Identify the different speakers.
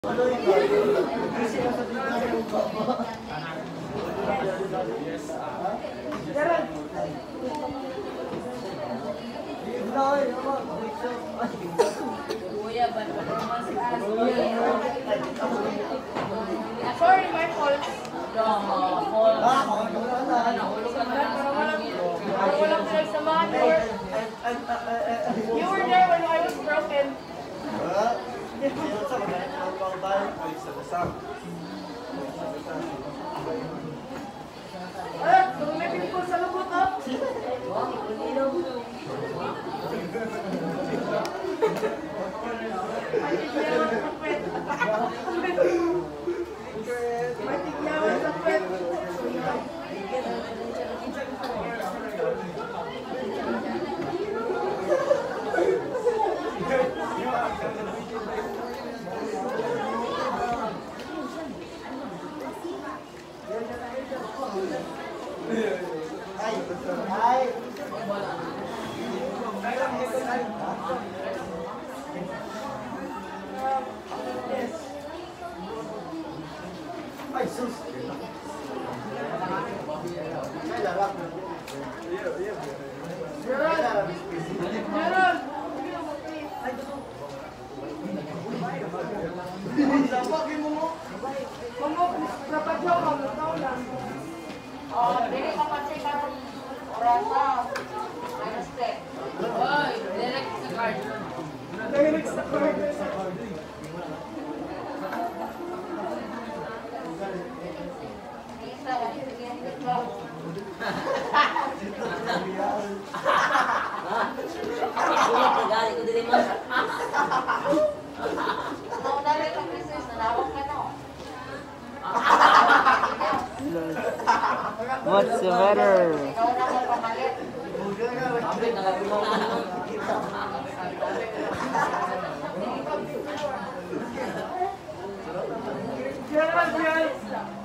Speaker 1: Sorry, my fault. Walang pinagsamahan. You were there when I was broken. Tumitin ko sa lubot, oh. Matigyawan sa pwet.
Speaker 2: Ay, sus!
Speaker 1: Dili mapansay ka ng orasa. Minus 10. Oy, direct sa card.
Speaker 2: Direct sa card.
Speaker 1: Isa, bigyan ni Ito.
Speaker 3: Gali ko dili man.
Speaker 1: Ano dali ka Christmas na nawak ka no?
Speaker 4: What's the matter?
Speaker 1: Ikaw na mo pamalit.
Speaker 3: Abit na lang na.
Speaker 2: Gerald,